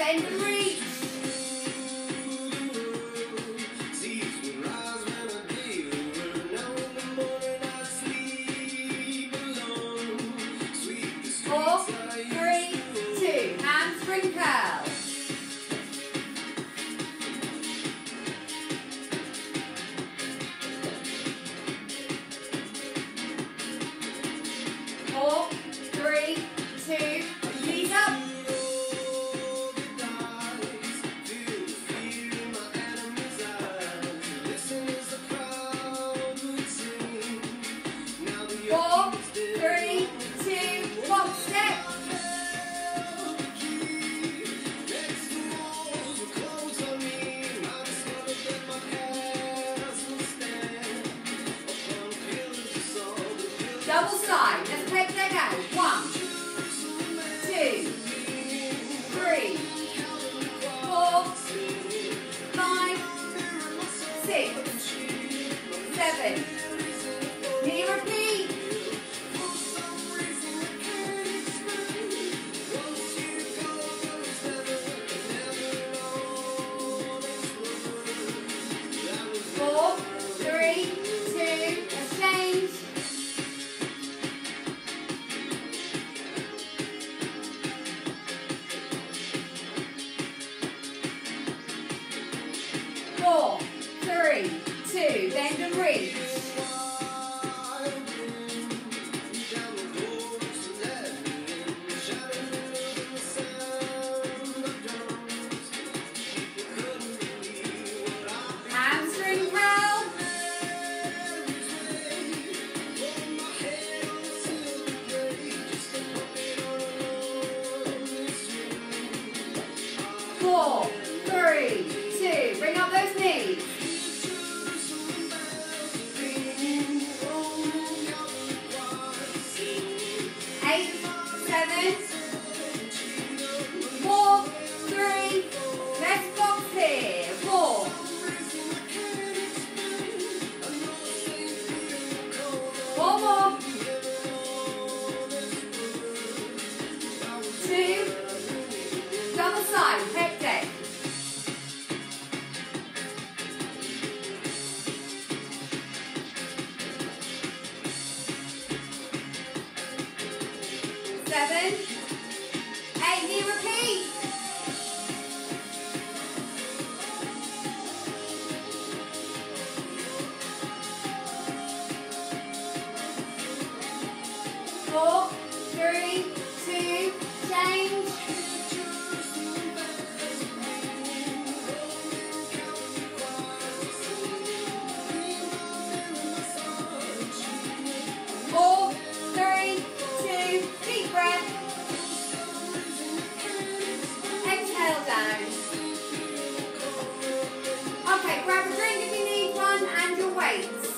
bend and reach. Four, three, two, hamstring curl. Four, three, two, knees up. Four, three, two, box step. Double side, let's take that out. 1, 2, 3, 4, 5, 6, 7. Knee repeat. Four, three, two, and change. Four, three, two, bend and reach. Hamstring curl. Four, three, two, bring up those knees. 8, 7, 4, 3, let's box here. 4, 4 more. 2, double side, pec deck. 7, 8, knee repeat. 4, 3, 2, change. 4, 3, 2, deep breath. Exhale down. Okay, grab a drink if you need one and your weights.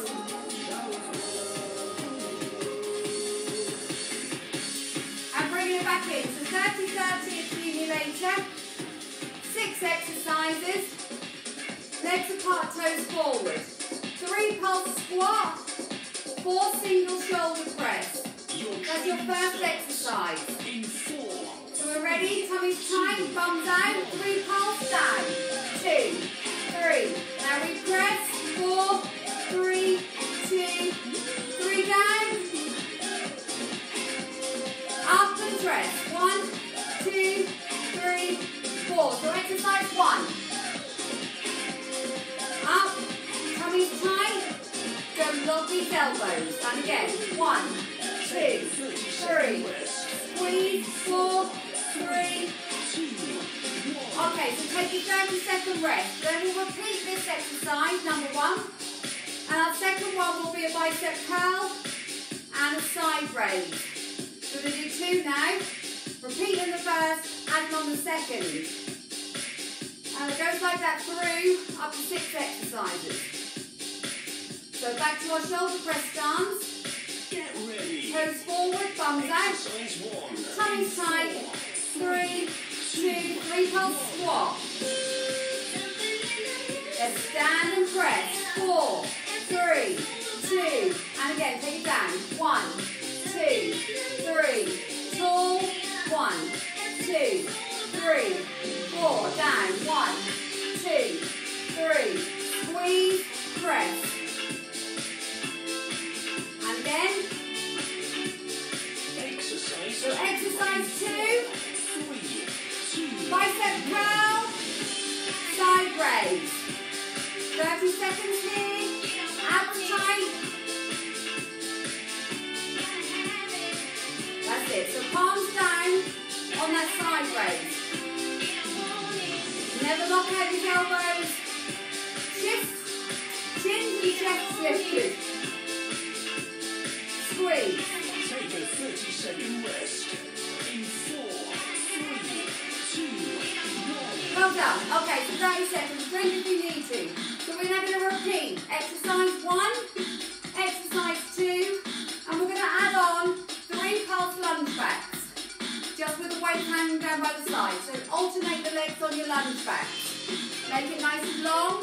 And bringing it back in. So 30-30 accumulator. 6 exercises. Legs apart, toes forward. 3 pulse squat. 4 single shoulder press. That's your first exercise. So we're ready, tummy's tight, bums out, 3 pulse down. 2, 3. Now we press. 4, 3, 2, 3 down. Up and press. 1, 2, 3, 4. So exercise 1. Up, tummy's tight. Don't lock these elbows. And again, 1, 2, 3. Squeeze, 4, 3. Okay, so take your 30-second rest. Then we'll repeat this exercise, number 1. And our second one will be a bicep curl and a side raise. So we're going to do 2 now. Repeating the first, adding on the second. And it goes like that through up to 6 exercises. So back to our shoulder press stance. Get ready. Toes forward, thumbs out. Tummy's tight. 3, 2, 3 pulse squat. Let's stand and press. 4, 3, 2, and again, take it down. 1, 2, 3. Tall. 1, 2, 3, 4. down. 1, 2, 3. Squeeze, press. And again. So exercise 2. Bicep curl, side raise. 30 seconds here. Abs tight. That's it. So palms down on that side raise. Never lock out your elbows. Shift. Chin to your chest lifted. Squeeze. Take a 30-second rest. In 4, 3, 2, 1. Well done. Okay, so 30 seconds. Drink if you need to. So we're now going to repeat. Exercise 1, exercise 2, and we're going to add on 3 pulse lunge backs. Just with the weight hanging down by the side. So alternate the legs on your lunge backs. Make it nice and long.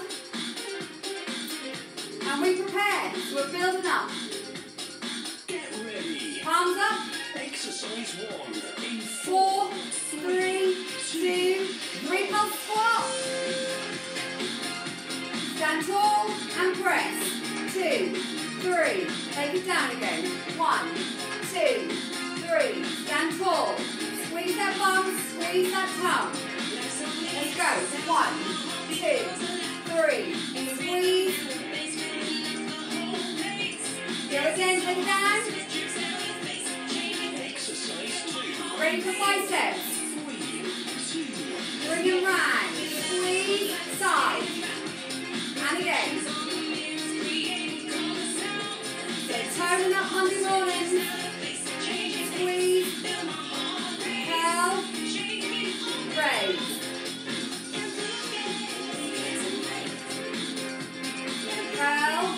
And we prepare. So we're building up. Get ready. Palms up. Exercise 1. In 4, 3, 2, 3 pulse squat. Stand tall and press. 2, 3. Take it down again. 1, 2, 3. Stand tall. Squeeze that bum, squeeze that tongue. Let's go. 1, 2, 3. Squeeze. Go again, take it down. Ready for biceps. Bring it round. Squeeze, side. And again. So toning up Monday morning. Squeeze. Curl. Raise. Curl.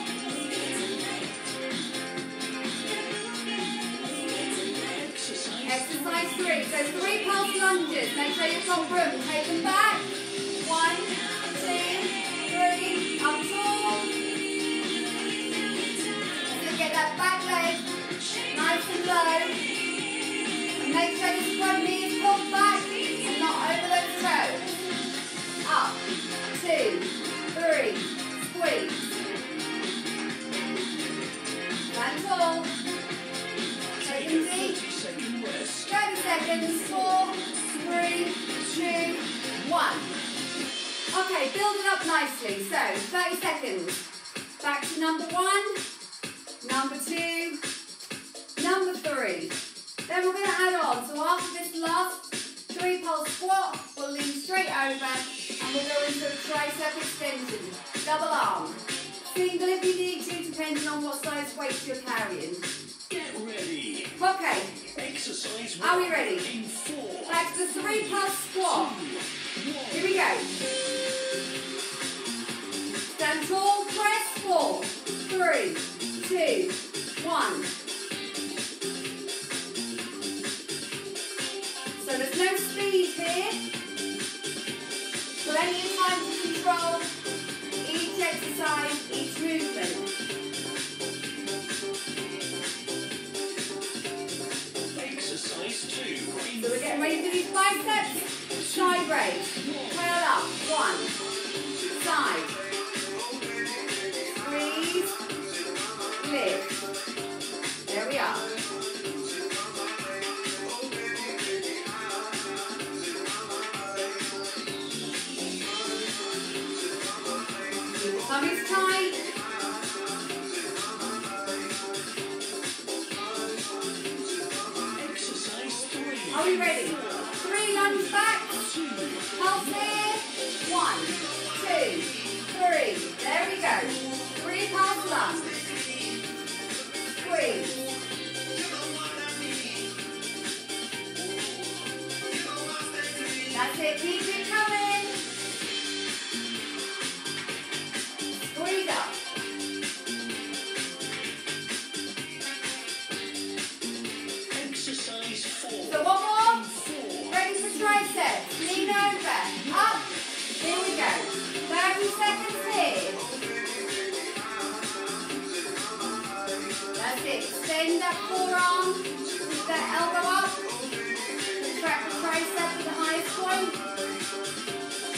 Exercise 3. So 3 pulse lunges. Make sure you've got room. Take them back. 1, 2, 3. Up tall. So get that back leg nice and low. And make sure this front knee is pulled back and not over those toes. Up. 2, 3. Squeeze. Stand tall. Take them deep. 30 seconds, 4, 3, 2, 1. Okay, build it up nicely. So, 30 seconds. Back to number 1, number 2, number 3. Then we're going to add on. So after this last 3 pulse squat, we'll lean straight over and we'll go into a tricep extension. Double arm. Single if you need to, depending on what size weight you're carrying. Get ready. Okay. Exercise 1. Are we ready? In 4. Back to the 3 pulse squat. Here we go. Stand tall, press 4, 3, 2, 1. So there's no speed here. Plenty of time to control each exercise, each movement. So we're getting ready for these biceps. Side raise. Curl up. 1. Side. Squeeze. Lift. There we are. Keep the tummies tight. Are we ready? 3 lunge backs. Pulse here. 1, 2, 3. There we go. 3 pulse lunge. Squeeze. That's it. Keep it coming. Squeeze up. Exercise 4. So one more. Ready for triceps. Lean over. Up. Here we go. 30 seconds here. That's it. Extend that forearm. Keep that elbow up. Contract the tricep to the highest point.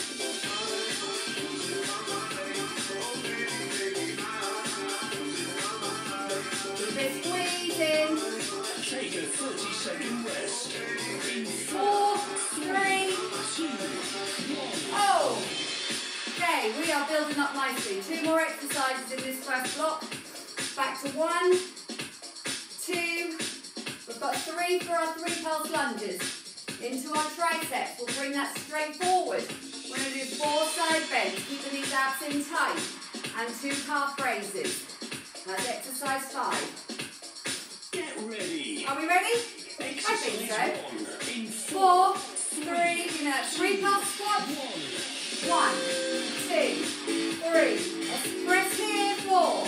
building up nicely. 2 more exercises in this first block. Back to 1, 2. We've got 3 for our 3 pulse lunges. Into our triceps. We'll bring that straight forward. We're going to do 4 side bends, keeping these abs in tight. And 2 calf raises. That's exercise 5. Get ready. Are we ready? I think so. 4, 3, give me that 3 pulse squat. 1, 2, 3. Let's press here. 4.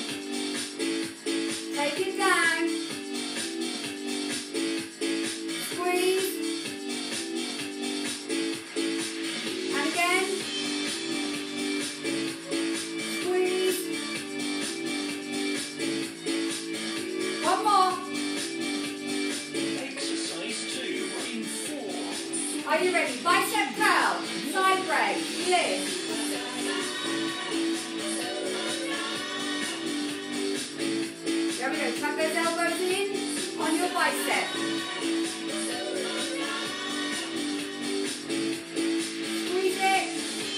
Take it down. Squeeze. And again. Squeeze. 1 more. Exercise 2 in 4. Are you ready? Bicep curl, side raise, lift. There we go. Tuck those elbows in on your bicep. Squeeze it.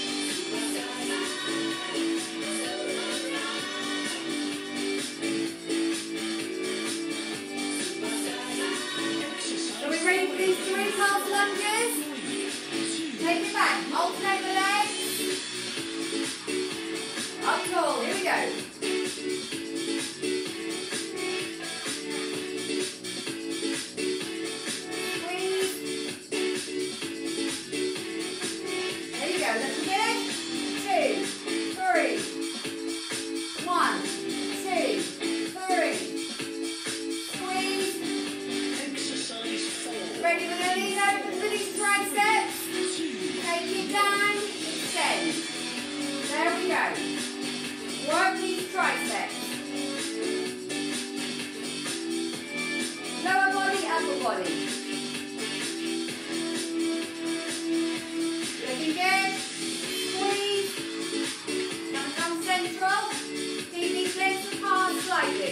Are we ready for these 3 pulse lunges? Take it back. Alternate the legs. Up tall. Here we go. Squeeze. There you go. Let's begin. 2, 3. 1, 2, 3. Squeeze. Exercise 4. Ready? We're going to lean over for these triceps. Take it down, extend. There we go. Work these triceps. Lower body, upper body. Looking good. Squeeze. Now come central. Keep these legs apart slightly.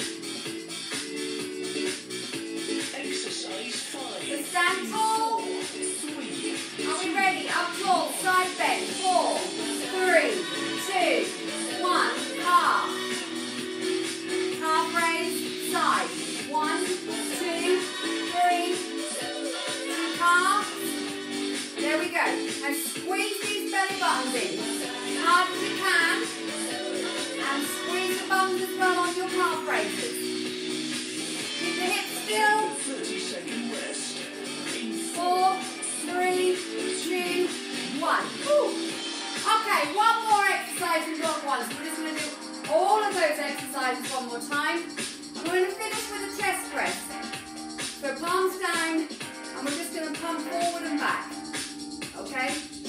Exercise 5. So stand tall. 3. Are we ready? Up tall, side bend. 4, 3, 2, 1. Half. Half raise, side. 1, 2, 3. 2 calf. There we go. Now squeeze these belly buttons in as hard as you can. And squeeze the bums as well on your calf raises. Keep the hips still. 30-second rest. In 4, 3, 2, 1. Woo. Okay, 1 more exercise in block 1. So we're just going to do all of those exercises 1 more time. And we're going to finish with a chest press. So palms down, and we're just going to pump forward and back. Okay?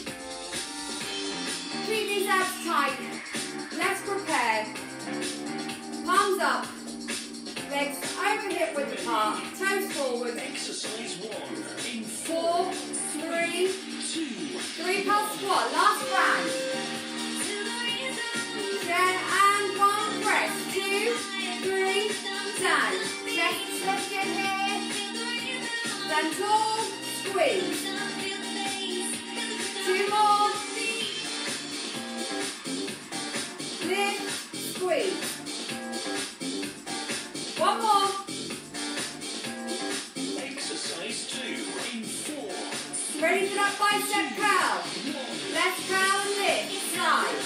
Keep these abs tight. Let's prepare. Palms up. Legs over hip width apart. Toes forward. exercise 1 in 4, 3, 2. 3 pulse squat, last round. 10 and 1, press. 2, 3, down. Chest stretch in here. Stand tall, squeeze. 2 more. Lift, squeeze. 1 more. Exercise 2 in 4. Ready for that bicep curl. Left curl and lift, side.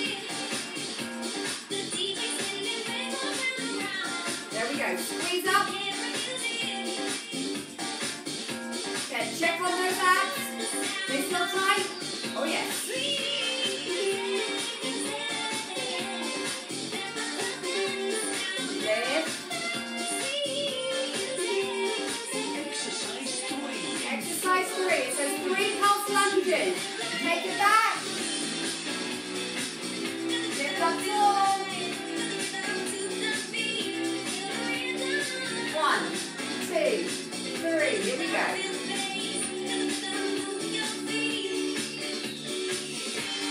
There we go. Squeeze up. Okay, check on those abs. They still tight? Oh yes. Lift. Exercise 3. Exercise 3. It says 3 pulse lunges. Take it back. Lift up tall. 1, 2, 3. Here we go.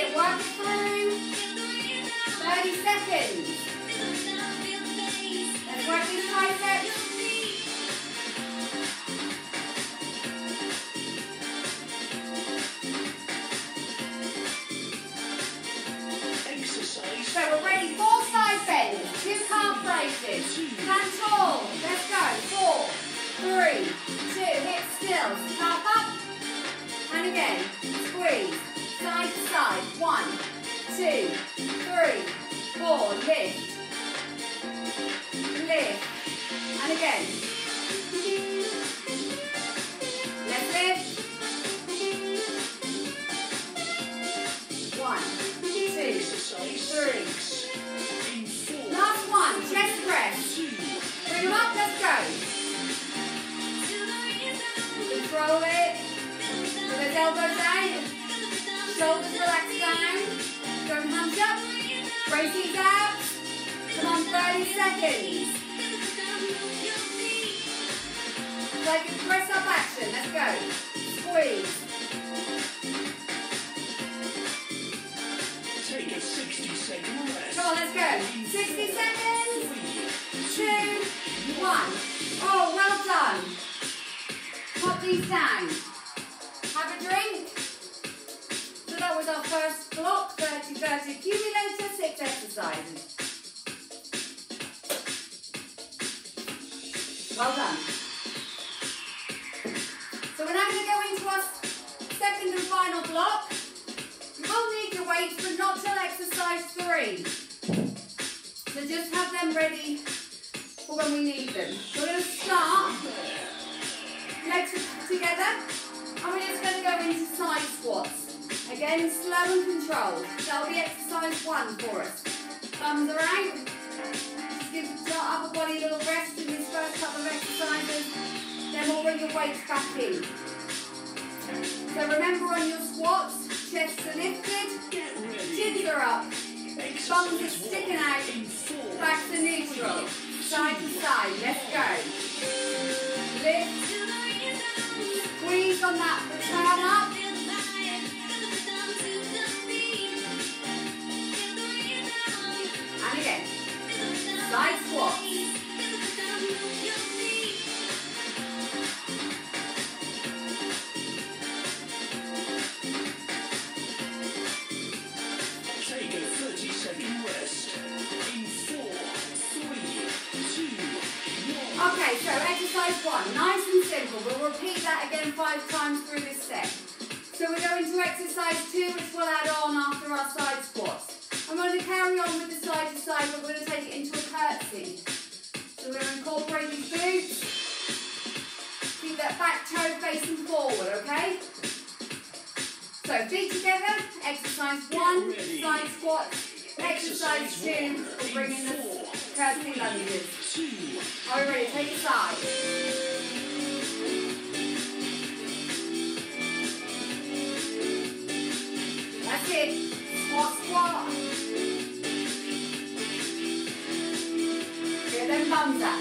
it, work it through. 30 seconds. Let's work these triceps. Exercise. So we're ready, 4 side bends, 2 calf raises, hands tall, let's go, 4, 3, 2, hips still, calf up, and again, squeeze, side to side, 1, 2, 3, 4, lift, lift, and again, let's lift, 1, 2, 3, last one, chest press, bring them up, let's go, control it, with those elbows down, shoulders relaxed down, go hands up, brace these abs, come on, 30 seconds, like a press up action, let's go, squeeze, Take a 60-second rest. come on, let's go, 60 seconds, 2, 1, oh, well done, pop these down, have a drink, so that was our first block, 30-30 accumulator, 6 exercises, well done. So we're now going to go into our second and final block. You will need your weights, but not till exercise 3. So just have them ready for when we need them. We're going to start, legs together, and we're just going to go into side squats. Again, slow and controlled. That'll be exercise 1 for us. Thumbs are out. Just give the upper body a little rest in this first couple of exercises. Then we'll bring your weights back in. So remember on your squats, chests are lifted, chins are up, thumbs are sticking out, back to neutral, side to side, let's go. Lift, squeeze on that, return up. And again, side squat. Take a 30-second rest. In 4, 3, 2, 1. Okay, so exercise 1, nice and simple. We'll repeat that again 5 times through this set. So we're going to exercise 2, which we'll add on after our side squats. I'm going to carry on with the side to side, but we're going to take it into a curtsy. So we're going to incorporate these boots. Keep that back toe facing forward, okay? So feet together, exercise 1, side squat, exercise 2, we'll bring in the curtsy lunges. Are we ready? Take a side. That's it. Squat, squat. Get them bums up.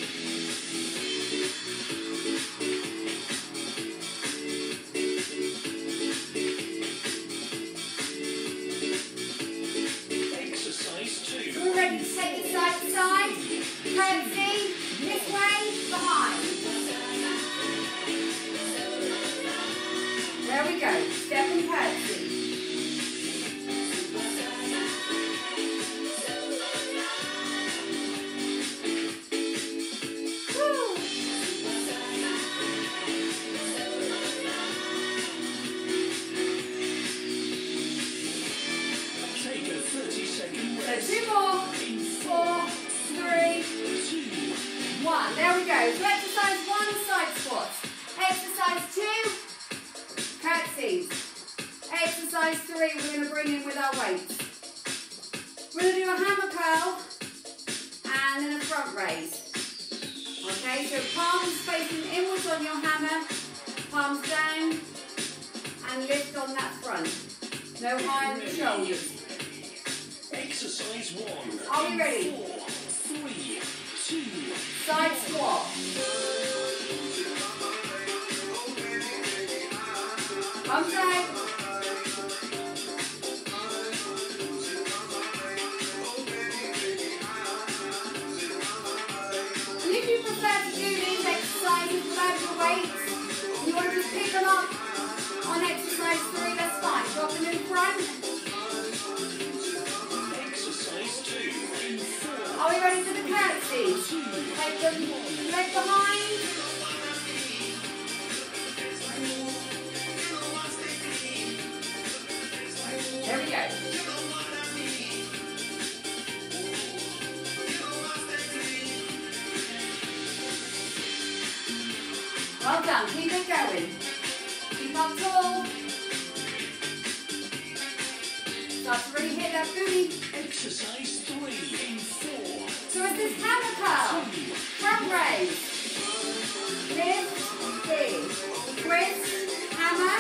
Exercise 2. We're ready to take it side to side. Curtsy, this way, behind. There we go. Step and curtsy. Woo. Take a 30-second So rest. 2 more. In 4, 3, 2, 1. There we go. So exercise 1, side squats. Exercise 2, curtsies. Exercise 3, we're going to bring in with our weights. We're going to do a hammer curl and then a front raise. Okay, so palms facing inwards on your hammer, palms down, and lift on that front. No higher than the shoulders. exercise 1. Are we ready? In 4, 3, 2, Side squat. Palms out. Start to really hit that booty. Exercise 3 in 4. So it's this hammer curl. Front raise. Lift, big. Twist, hammer.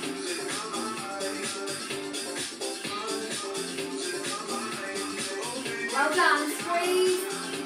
Well done. Squeeze.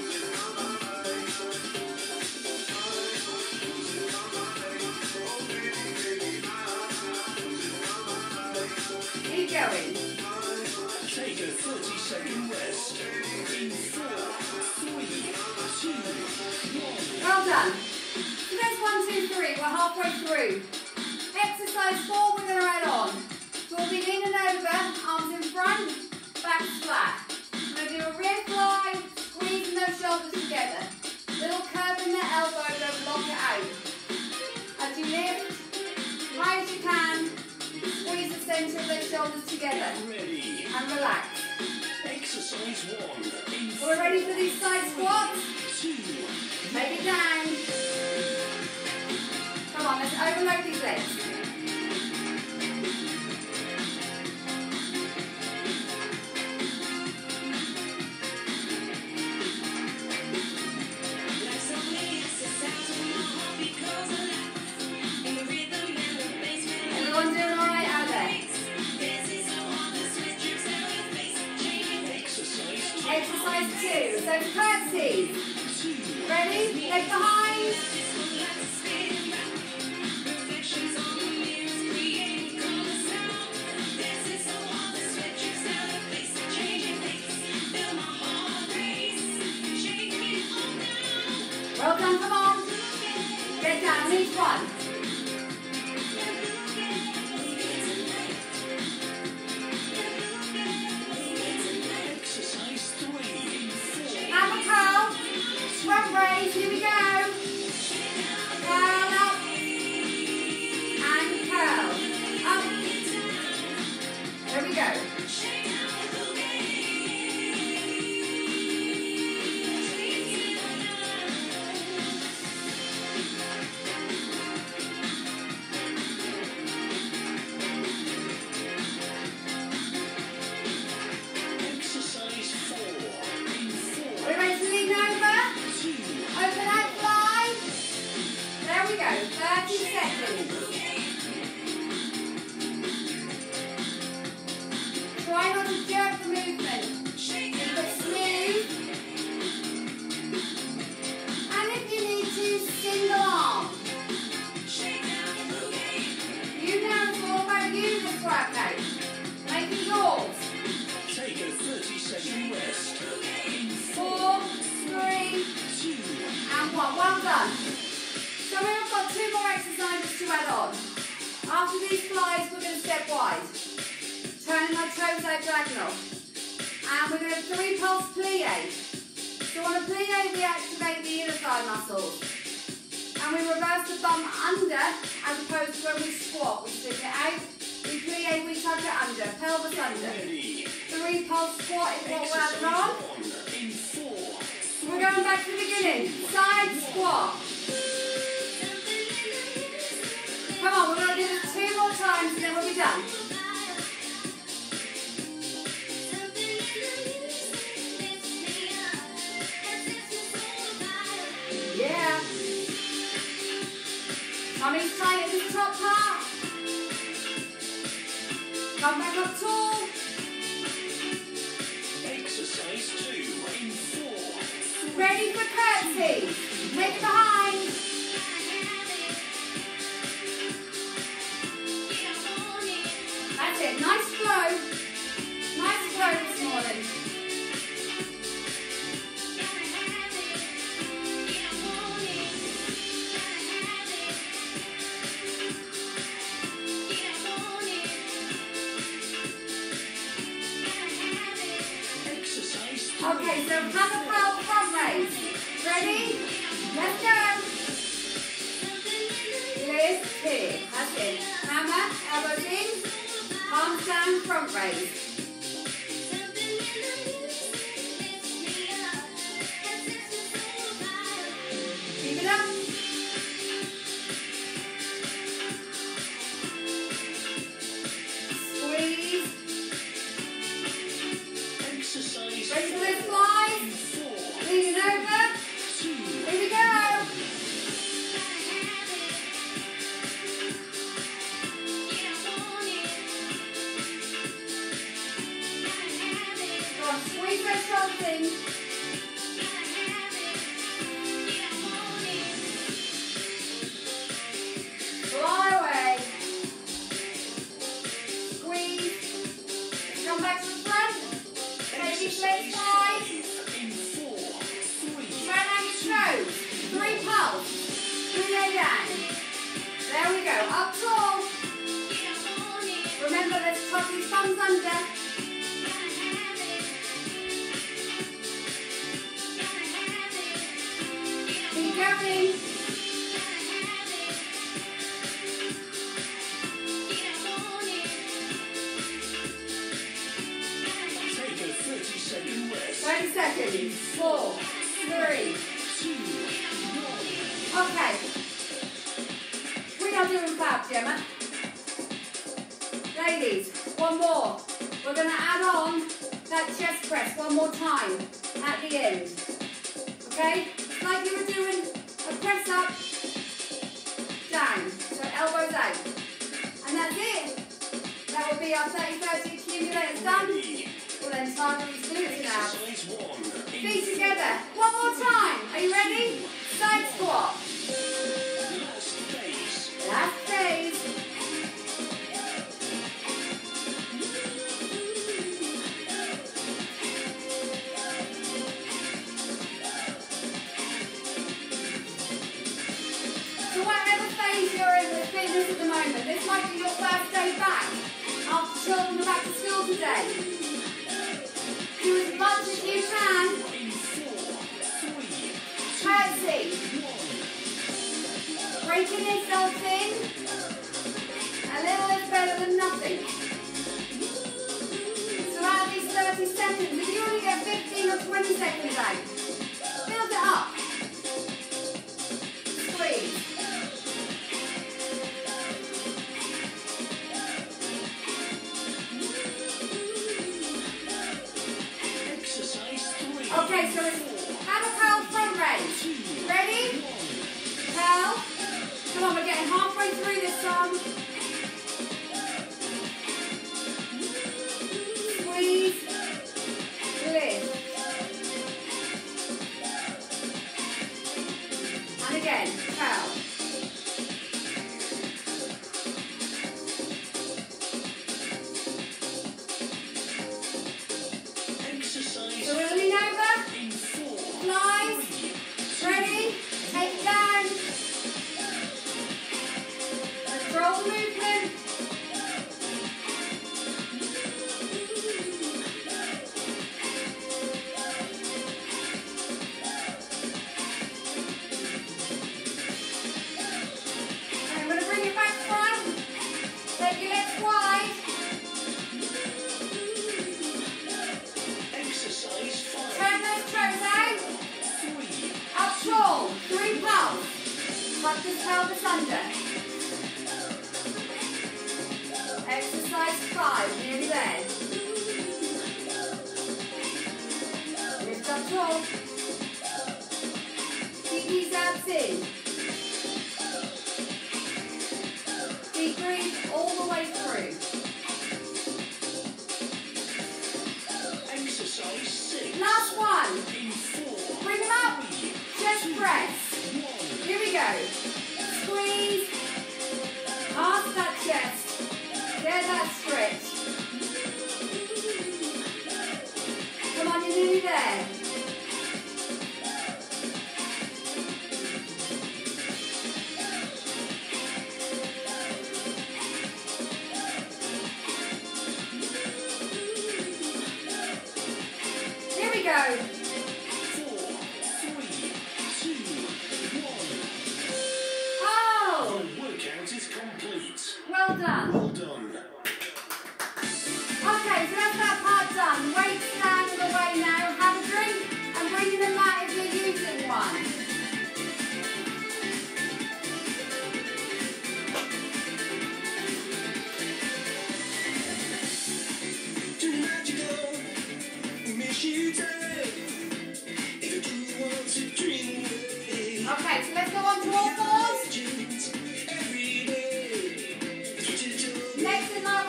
Keep going. Take a 30-second rest. In 4, 3, 2, 1. Well done. So that's 1, 2, 3. We're halfway through. Exercise 4 we're going to add on. So we'll be leaning over, arms in front, back flat. I'm going to do a rear fly, squeezing those shoulders together. Little curve in the elbow, don't lock it out. As you lift, high as you can, squeeze the centre of those shoulders together. Ready. And relax. Exercise 1 in We're ready for these side squats. 2. Take it down. Come on, let's overload these legs. Everyone doing all right out there? Exercise 2. So curtsies. Ready? Leg behind. Well done, come on. Get down, each one. Exercise 3 in 4. Hammer curl. Front raise, here we go. Curl up. And curl. Up. There we go. Exercise 4 in 4. We're ready to lean over. 2. Open out, fly. There we go. 30 seconds. Try not to jerk the movement. Keep it smooth. And if you need to, single arm. You know it's all about you this workout. Make it yours. Take a 30-second rest. In 4, 3, 2. and 1. Well done. So we've got 2 more exercises to add on. After these flies, we're going to step wide. Turning our toes out diagonal. And we're going to 3 pulse plie. So on a plie, we activate the inner thigh muscles. And we reverse the bum under, as opposed to when we squat. We stick it out. We plie, we tuck it under. Pelvis under. Ready. 3 pulse squat is what we're adding on. Exercise 1 in 4. We're going back to the beginning. Side squat. Come on, we're going to do this 2 more times and then we'll be done. Yeah. Tummy's tight at the top part. Come back up tall. Exercise 2 in 4. Ready for curtsy. Leg behind. That's it. Nice flow. Nice flow this morning. Exercise 3. Okay, so hammer curl front raise. Ready? Let's go. Lift here. That's it. Hammer, elbows in. Palms down, front raise. Keep it up. Squeeze. going. Fly away. Squeeze. Come back to the front. Take these legs wide. Turn on your toes. 3 pulse. 3 lay down. There we go. Up tall. Remember, let's tuck these thumbs under. Keep going. Take a 30-second rest. 30 seconds. 4, 3. 2, 1. Okay. We are doing fab, Gemma. Ladies, one more. We're going to add on that chest press one more time at the end. Okay? Like you were doing a press up, down. So elbows out. And that's it. That will be our 30-30 accumulators done. We'll then target these glutes now. Exercise 1. Feet together. One more time. Are you ready? Side squat. Last phase. Last phase. So whatever phase you're in with fitness at the moment, this might be your first day back after children are back to school today. Do as much as you can. In 4, 3, Curtsy. Breaking yourself in. A little is better than nothing. So out of these 30 seconds, if you only get 15 or 20 seconds out, build it up. Squeeze. exercise 3. Okay, so it's have a curl front raise. Ready? Curl. Come on, we're getting halfway through this song. Squeeze. Lift. And again, curl. Exercise So we're leaning over. in 4, Flies. Ready? Take it down. Control the movement. And I'm going to bring it back front. Take your legs wide. exercise 5. Turn those toes out. 3, Up tall. 3 pulse. Tuck the pelvis under. Exercise 5. Nearly there. Lift up tall. Keep these abs in. Deep breathe all the way through. exercise 6. Last one. In 4, Bring them up. Chest press. 1. Here we go. Squeeze. Past that chest. Get that stretch. Come on, you're nearly there. Here we go. 4, 3, 2, 1. Oh, The workout is complete. well done. Well done. Okay, so that's that part done. Weights stand in the way now. Have a drink and bring in the mat if you're using one. Tonight you go, miss you time. If you do want to dream away. Okay, so let's go on to all fours. Every day, Next in our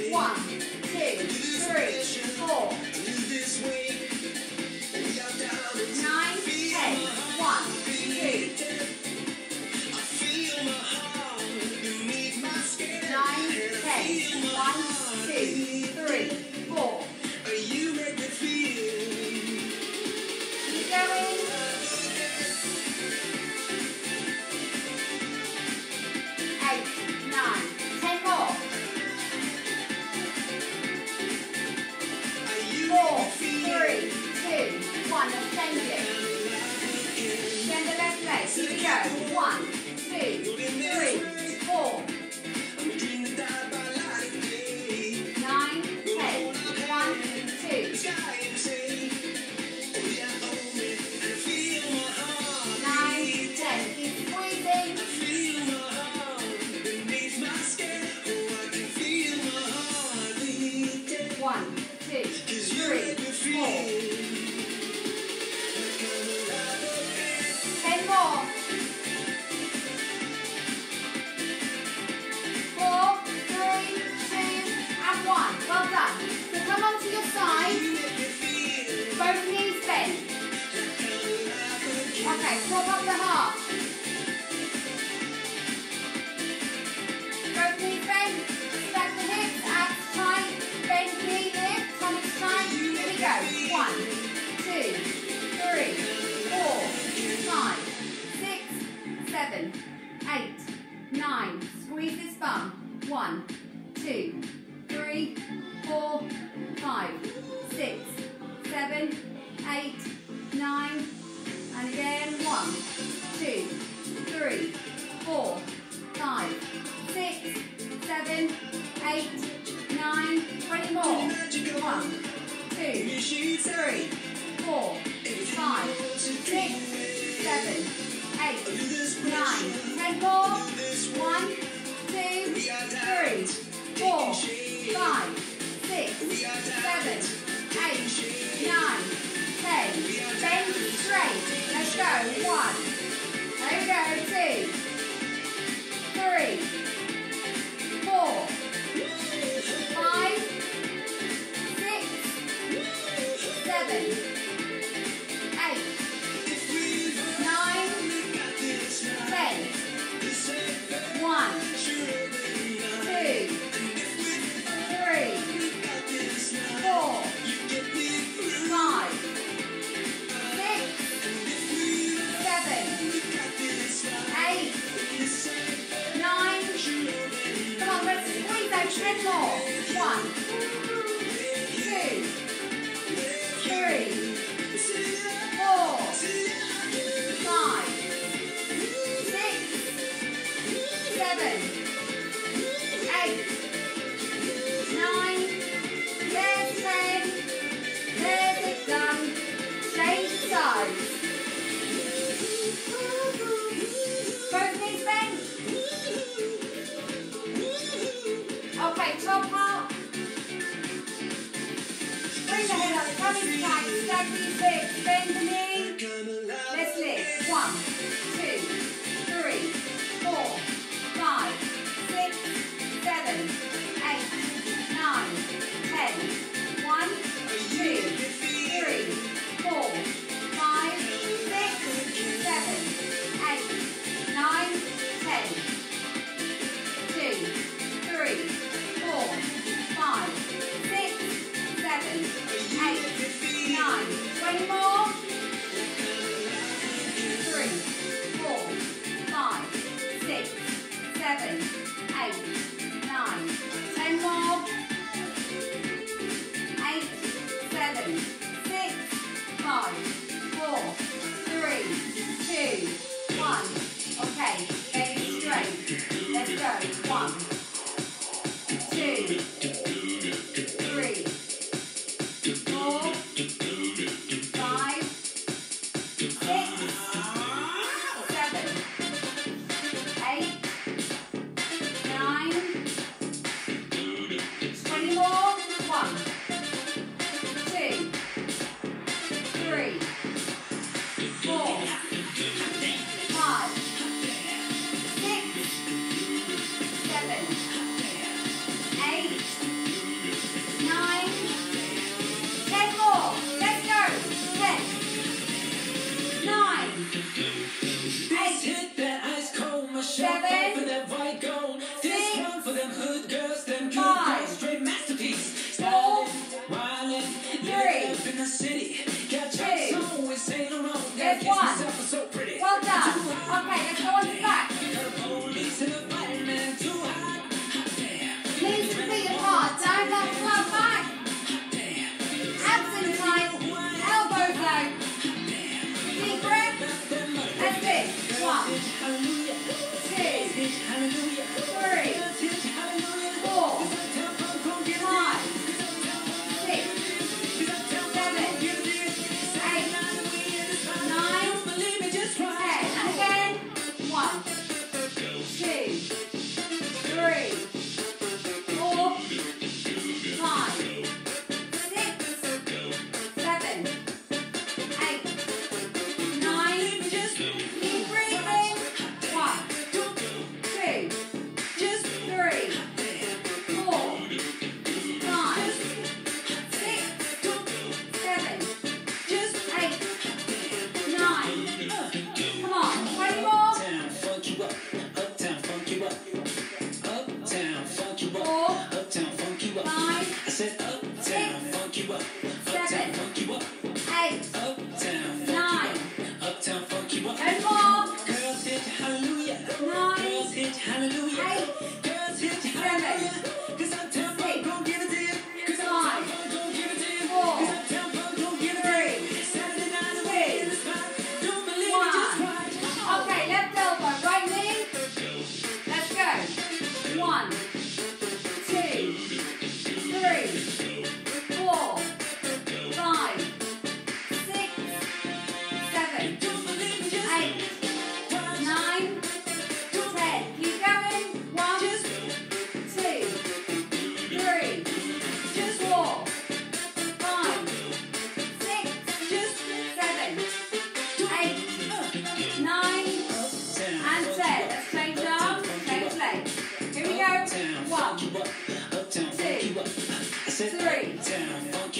1, 2, 3, 4, 9, 10. 1, 2, 9, 10. 1, 2, 3, 4. Keep going. 8, 9, 10 more. 4, 3, 2, 1. Ascending. Send the left leg. Here we go. 1, 2, 3, 4. 9, 10. 1, 2. 9, 10. Keep squeezing. 1, 2, 3, 4. 10 more. 4, 3, 2, and 1. Well done. So come onto your side. Both knees bent. Okay, prop up the heart. Both knees bent. Stack the hips, abs tight. Bend knee lift, tummy tight. Here we go. 1, 2, 3, 4, 5, 6, 7, 8, 9. Squeeze this bum. 1, 2, 3, 4, 5, 6, 7, 8, 9. And again. 1, 2, 3, 4, 5, 6, 7, 8, 9. 20 more. 1, 2, 3, 4, 5, 6, 7, 8, 9. 10 more. 1, 2, 3, 4, 5, 6, 7, 8, 9, 10. Bend straight. Let's go. 1. There we go. 2, 3, 4, 5, 6, 7, 8, 9, 10. 1, 2, 3, 4, 5, 6, 7, 8, 9. Come on, let's squeeze out 10 more. 1, 2, 3, 4, 5, 6, 7, 8, 9. There's 10. There's it done. Change sides. Both knees bent. Okay, top half. Bring the head up, tummy tight, stack these hips, bend the knee. Let's lift. 1, 2, 3, 4, 5, 6, 7, 8, 9, 10. 1, 2, 3, 4, 5, 6, 7, 8, 9, 10. 2, 3, 4, 5, 6, 7, 8, 9. 20 more.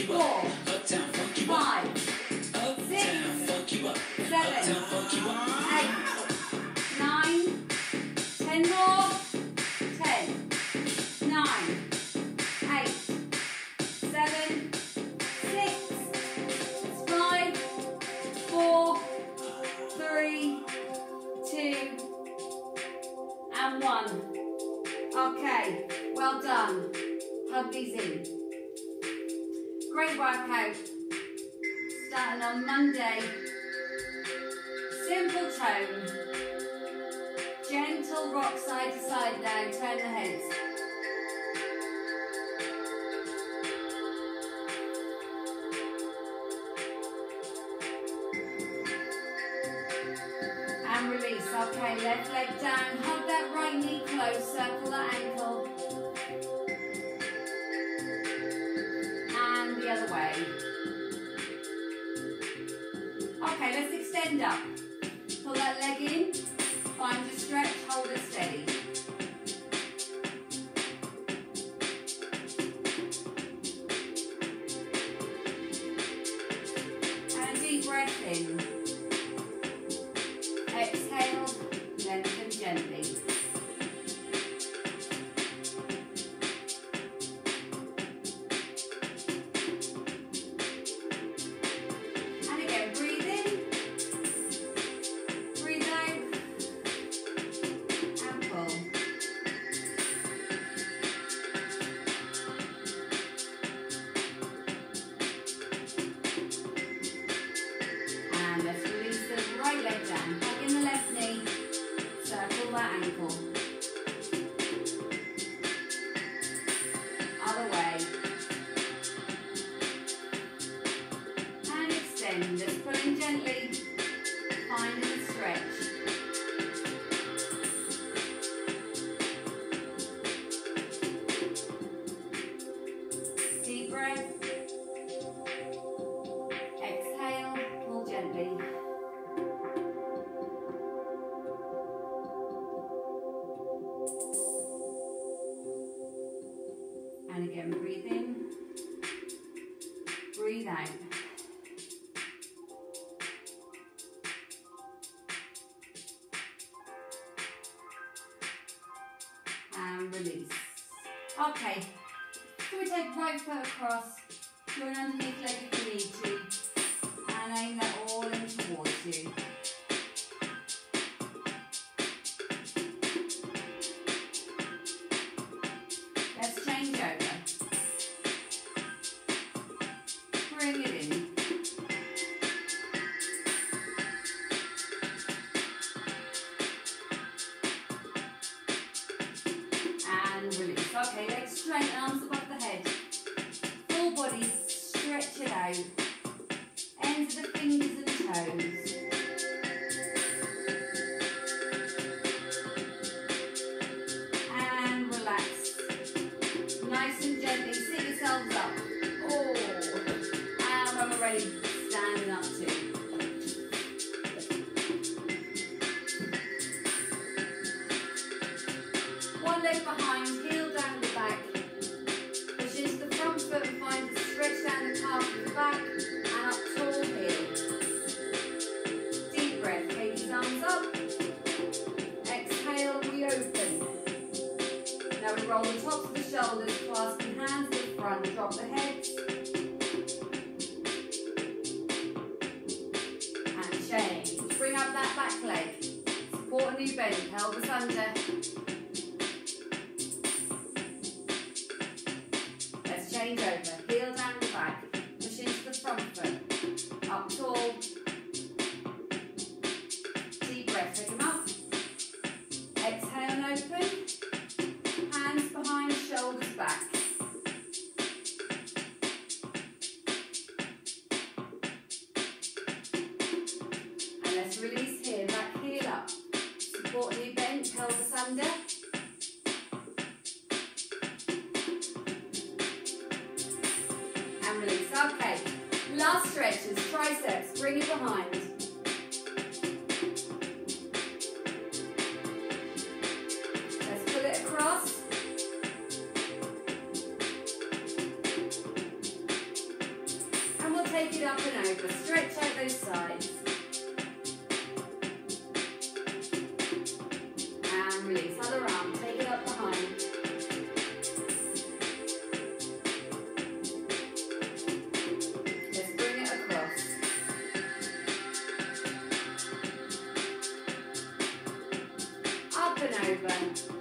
you up. Uptown, funk you up. 5, Uptown, funk you up. 7, Uptown, funk you up. 8, 9, 10 more. 10, 9, 8, 7, 6, 5, 4, 3, 2, and 1. Okay, well done. Hug these in. Great workout. Starting on Monday. Simple tone. Gentle rock side to side now. Turn the heads. And release. Okay, left leg down. Hug that right knee close. Circle that ankle. And the other way. Okay, let's extend up. Pull that leg in. Find your stretch. Hold it steady. And a deep breath in. Exhale, lengthen gently. And again, breathe in, breathe out, and pull. And let's release the right leg down. Hug in the left knee. Circle that ankle. Other way. And extend. Let's pull in gently. Finding the stretch. Deep breath. Exhale. Pull gently. And again, breathe in, breathe out. And release. Okay, so we take right foot across, join underneath leg if you need to, and aim that all in towards you. Let's change over. Bring it in. And release. Okay, legs straight, arms above the head. Full body, stretch it out. Ends of the fingers and toes. And relax. Nice and gently, sit yourselves up. Oh, and when we're ready, standing up too. One leg behind, heel down the back. Push into the front foot and find the stretch down the calf of the back and up tall heel. Deep breath, take arms up. Exhale, we open. Now we roll the tops of the shoulders, clasping hands in front, drop the heads. And change. Bring up that back leg. Support a new bend, pelvis under. Let's change over. Heel down the back. Push into the front foot. Up tall. Deep breath, take them up. Exhale and open. Hands behind, shoulders back. And let's release here, back heel up. Support knee bent, pelvis under. And release. Okay, last stretches, triceps, bring it behind. Let's pull it across. and over.